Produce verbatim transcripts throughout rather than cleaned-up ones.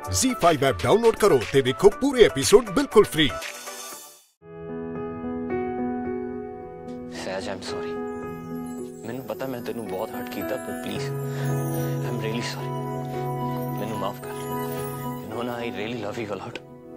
ज़ी five app download करो ते देखो पूरे एपिसोड बिल्कुल फ्री। सहज, आई एम सॉरी। मैंने पता मैं तेनू बहुत हर्ट किया, पर please I am really sorry. मैंने माफ कर। यू नो ना, I really love you a lot.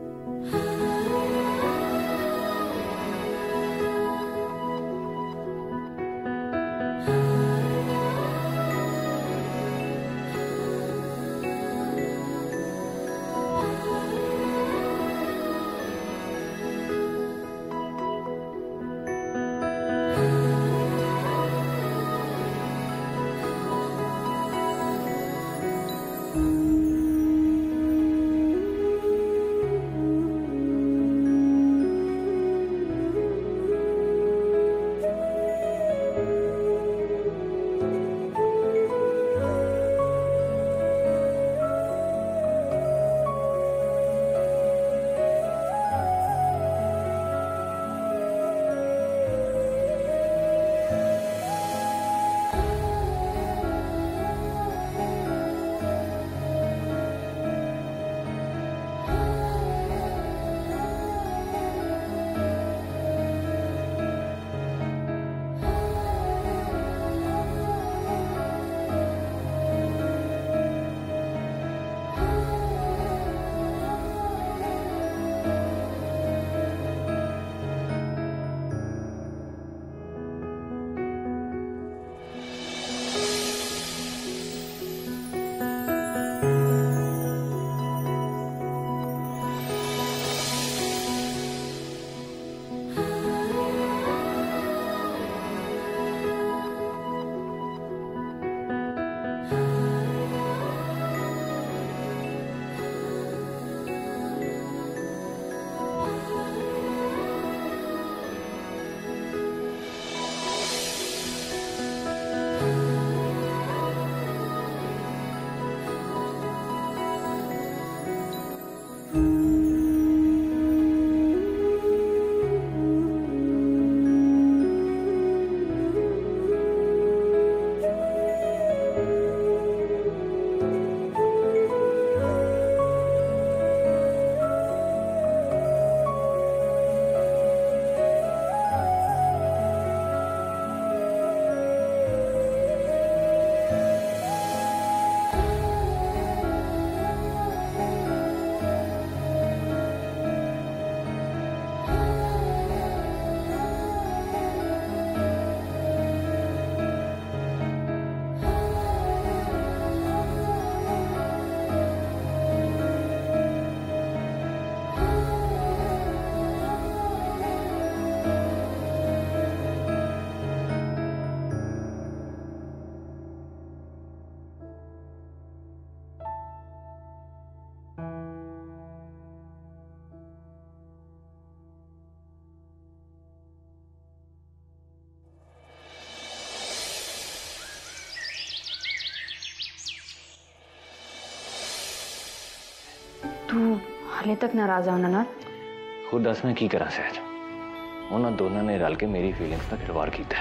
तू हाले तक नाराज आ ना? खुद दस मैं की करा सहज। उन्होंने दोनों ने रल के मेरी फीलिंग्स का खिलवाड़ किया,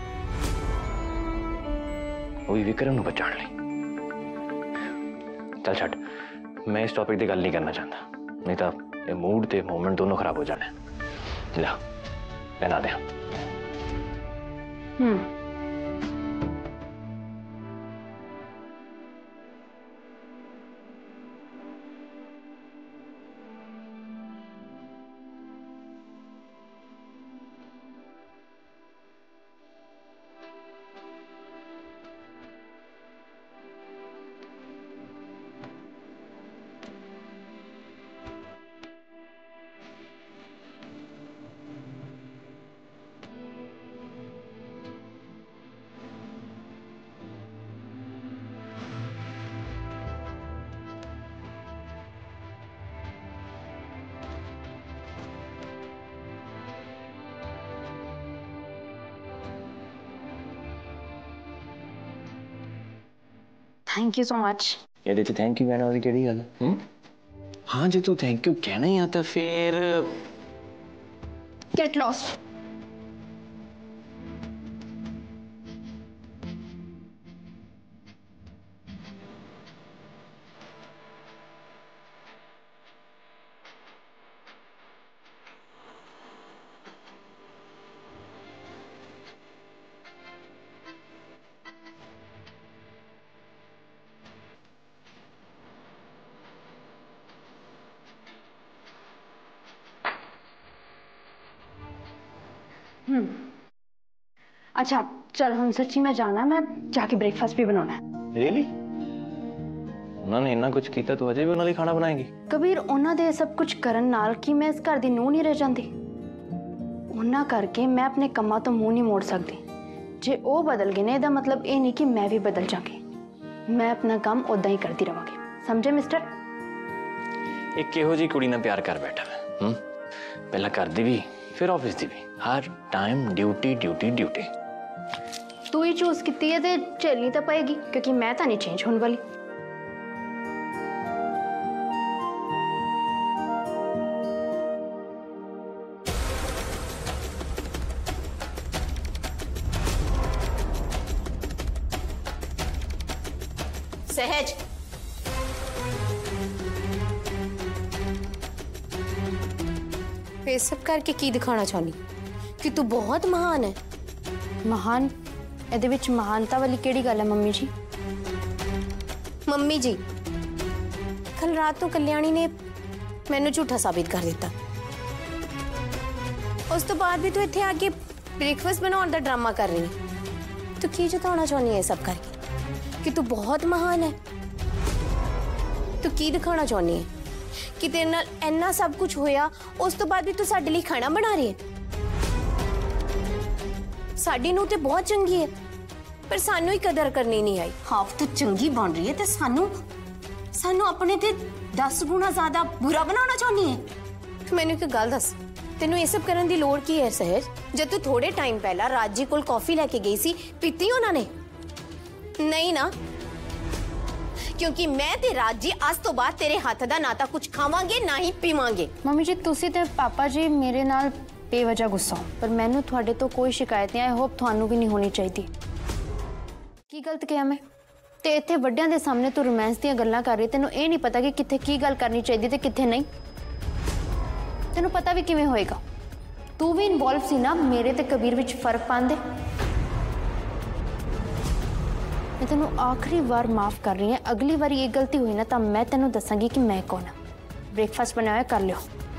वो भी विक्रम को बचाने लई। चल छट, मैं इस टॉपिक की गल नहीं करना चाहता, नहीं तो ये मूड ते मोमेंट दोनों खराब हो जाने। ला पहना दे। Hmm thank you so much. ये थैंक यू कहने वाली केड़ी गल है? हाँ जो तू थैंक यू कहना ही आता फिर गेट लॉस्ट। हम्म अच्छा चल हम सच्ची में जाना, मैं जाके ब्रेकफास्ट भी बनाना है। रियली उन्होंने इन्ना कुछ किया, तू अजे भी उन्होंने खाना बनाएगी? कबीर उन्हों दे सब कुछ करन नाल कि मैं इस घर दी नूंह नहीं रह जाती। उन्ना करके मैं अपने कम्मां तो मुंह नहीं मोड़ सकती। जे वो बदल गए ने, मतलब ये नहीं कि मैं भी बदल जाऊंगी। मैं अपना काम उदा ही करती रहूंगी, समझे मिस्टर? एक किहो जी कुड़ी नाल प्यार कर बैठा मैं। हम्म पहला घर दी भी फिर ऑफिस दी भी, हर टाइम ड्यूटी ड्यूटी ड्यूटी। तू ही चूज की है ते झेलनी तो पएगी, क्योंकि मैं तो नहीं चेंज होने वाली। सहज ये सब करके की दिखाना चाहनी कि तू बहुत महान है। महान ਇਹਦੇ ਵਿੱਚ महानता वाली केड़ी गल है मम्मी जी? मम्मी जी कल रात तो कल्याणी ने मैनू झूठा साबित कर दिता। उस तो बाद भी तू इत्थे आके ब्रेकफास्ट बनाने का ड्रामा कर रही है। तू की जताना चाहनी है सब करके कि तू बहुत महान है? तू की दिखाना चाहनी है कि तेरे नाल इन्ना सब कुछ होया, उस तो बाद भी तू साडे लिए खाना बना रही है? साडी नूं ते बहुत चंगी है, पर सानू ही कदर करनी नहीं आई। हाँ तू चंगी बन रही है ते सानू सानू अपने ते दस गुना ज्यादा बुरा बनाना चाहनी है। मैनू एक गल दस, तेनू ये सब करने की लोड़ की है सहज? जब तू थोड़े टाइम पहला राजी कोल कॉफी लेके गई सी, पीती उन्होंने? नहीं ना, क्योंकि मैं ते राजी आज तो बाद तेरे हाथ दा ना कुछ खावांगे ना ही पीवांगे। मम्मी जी तुसी ते पापा जी मेरे नाल बेवजह गुस्सा हो, पर मैनू तुहाडे तो कोई शिकायत नहीं। आई होप तुहानू भी नहीं होनी चाहिए। की गलत किया मैं? ते इत्थे वड्डियां दे सामने तू रोमांस दी गल्लां कर रही, तेनू ये नहीं पता कि कित्थे की गल करनी चाहिए ते कित्थे नहीं? तेनू पता भी किवें होएगा? तू भी इन्वॉल्व सी ना मेरे ते कबीर विच फर्क पांदे। मैं तेनू आखिरी बार माफ कर रही हूँ, अगली बार ये गलती हुई ना तो मैं तेनू दसांगी कि मैं कौन है। ब्रेकफास्ट बनाया हुआ कर लियो।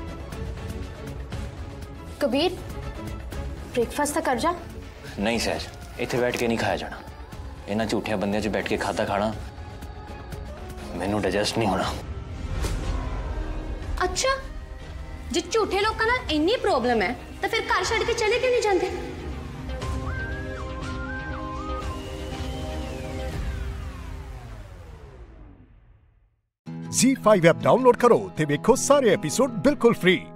कबीर ब्रेकफास्ट तो कर जा। नहीं सहज, इत्थे बैठ के नहीं खाया जाना। इन्हां झूठिया बंदियां च बैठ के खाता खाना मैनू डाइजेस्ट नहीं होना। अच्छा जे झूठे लोगों नाल इन्नी प्रॉब्लम है तो फिर घर छड़ के चले क्यों नहीं जाते? ज़ी फाइव ऐप डाउनलोड करो ते देखो सारे एपिसोड बिल्कुल फ्री।